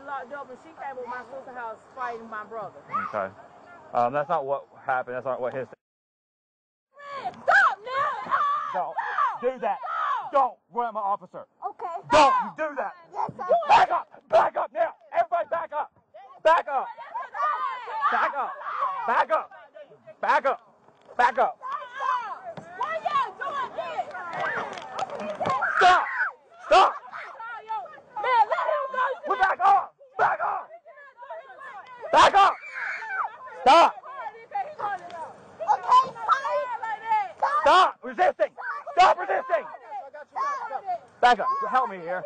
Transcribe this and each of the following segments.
been locked up, and she came to my sister's house fighting my brother. Okay. That's not what happened. That's not what his... Stop now! Don't do that. Don't run at my officer. Okay. Don't you do that. Yes, sir. Back up. Back up now. Everybody back up. Back up. Back up. Back up. Back up. Back up. Why y'all doing this? Stop. Stop. Man, let him go. We're back up. Back up. Back up. Stop. Okay, sorry. Stop resisting. Stop resisting. Back up. Help me here.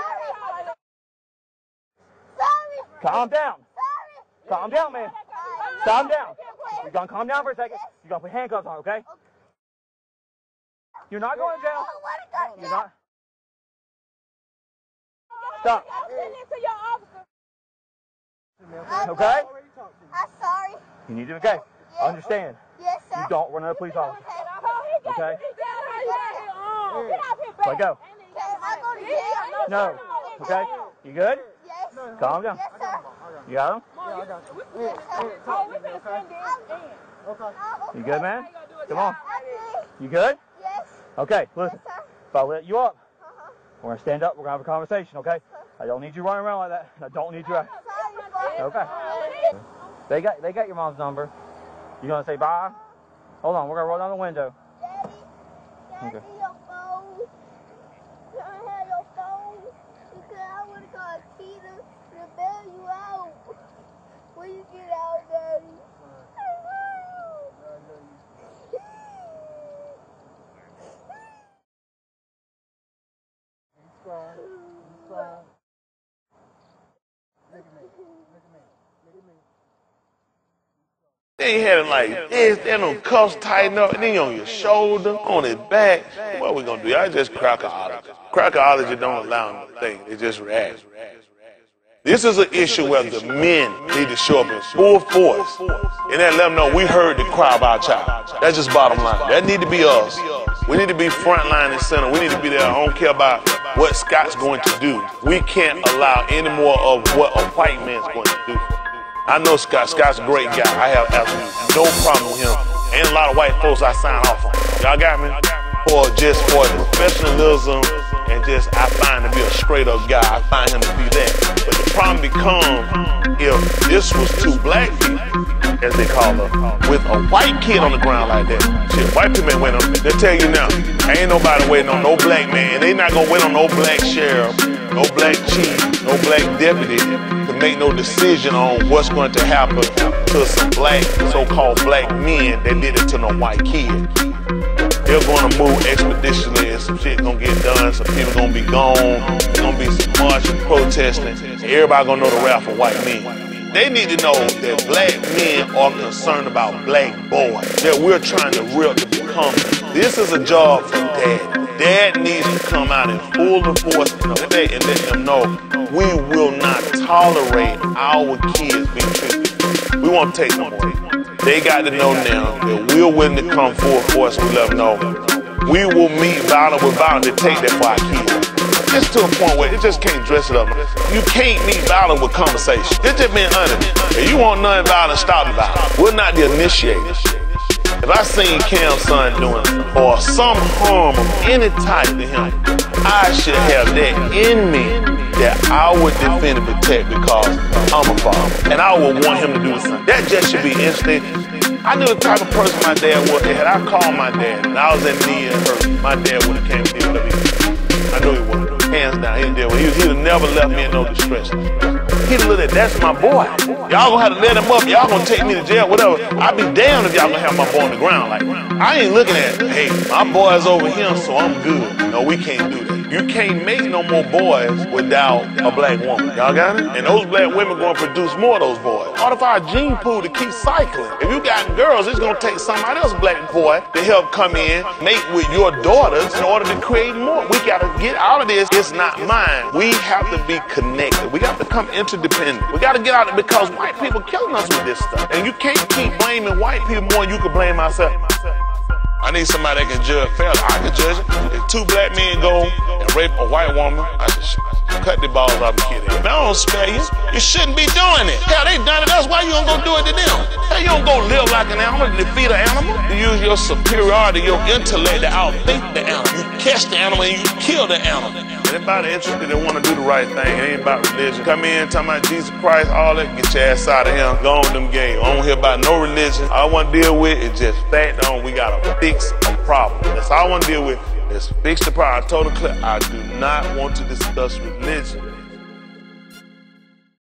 Sorry. Calm down. Sorry. Calm down, man. Calm down. You're going to calm down for a second. You're going to put handcuffs on, okay? You're not going to jail. You're not. Stop. Okay? I'm sorry. You need to, okay? Understand. Yes, sir. You don't run a police officer. Okay? Let Let go. Can I go to jail? No. Okay? You good? Yes. Calm down. Yes, sir. You got him? Yes, sir. You good, man? Come on. I'm good. You good? Yes. Okay, listen. Yes, sir. If I let you up, Uh-huh. we're going to stand up. We're going to have a conversation, okay? I don't need you running around like that. I don't need you. Sorry, Okay. They got your mom's number. You going to say bye? Hold on. We're going to roll down the window. Daddy, Okay. your phone. Can I have your phone? Because I want to call Tina to bail you out. When you get out, Daddy. They ain't had it like this, they no cuffs tighten up, and then on your shoulder, on his back. What we gonna do? Y'all just crackerology. Crackerology don't allow them to think, they just react. This is an issue where the men need to show up in full force, and then let them know we heard the cry about y'all. That's just bottom line. That need to be us. We need to be front line and center. We need to be there. I don't care about what Scott's going to do. We can't allow any more of what a white man's going to do. I know Scott. Scott's a great guy. I have absolutely no problem with him. Ain't a lot of white folks I sign off on. Y'all got me? For his professionalism and just I find him to be a straight up guy. I find him to be that. But the problem becomes if this was two black people, as they call them, with a white kid on the ground like that. Shit, white people ain't waiting on. They tell you now, ain't nobody waiting on no black man. They not gonna wait on no black sheriff, no black chief, no black deputy to make no decision on what's going to happen to some black, so-called black men that did it to no white kid. They're going to move expeditiously and some shit gonna get done, some people gonna be gone, there's gonna be some marching, protesting, everybody gonna know the wrath of white men. They need to know that black men are concerned about black boys, that we're trying to rip to become. This is a job for dad. Dad needs to come out in full enforcement of that and let them know we will not tolerate our kids being treated. We won't take no more. They got to know now that we're willing to come full force. We let them know we will meet violence with violence to take that for our kids. It's to a point where it just can't dress it up. You can't meet violence with conversation. It's just being honest. If you want non-violence, stop the violence. We're not the initiators. If I seen Cam's son doing or some harm of any type to him, I should have that in me that I would defend and protect because I'm a father. And I would want him to do something. That just should be instinct. I knew the type of person my dad was. Had I called my dad and I was in need and hurt, my dad would have came to deal with me. I know he would. Hands down, he'd deal with me. He'd have never left me in no distress. He'd have looked at, that's my boy. Y'all gonna have to let him up. Y'all gonna take me to jail, whatever. I'd be damned if y'all gonna have my boy on the ground. Like, I ain't looking at, hey, my boy's over here, so I'm good. No, we can't do that. You can't make no more boys without a black woman. Y'all got it? And those black women gonna produce more of those boys. What if our gene pool to keep cycling? If you got girls, it's gonna take somebody else black boy to help come in, mate with your daughters in order to create more. We gotta get out of this. It's not mine. We have to be connected. We got to become interdependent. We got to get out of it because white people killing us with this stuff. And you can't keep blaming white people more than you can blame myself. I need somebody that can judge fairly. I can judge it. If two black men go and rape a white woman, I just cut the balls off the kid. If I don't spare you, you shouldn't be doing it. Hell, they done it. That's why you don't go do it to them. Hell, you don't go live like an animal to defeat an animal. You use your superiority, your intellect to outthink the animal. You catch the animal and you kill the animal. Anybody interested that want to do the right thing, it ain't about religion. Come in, talking about Jesus Christ, all that, get your ass out of here. Go on them games. I don't hear about no religion. All I want to deal with is just fact on. We got to fix a problem. That's all I want to deal with. Let's fix the problem. I told the clip, I do not want to discuss religion.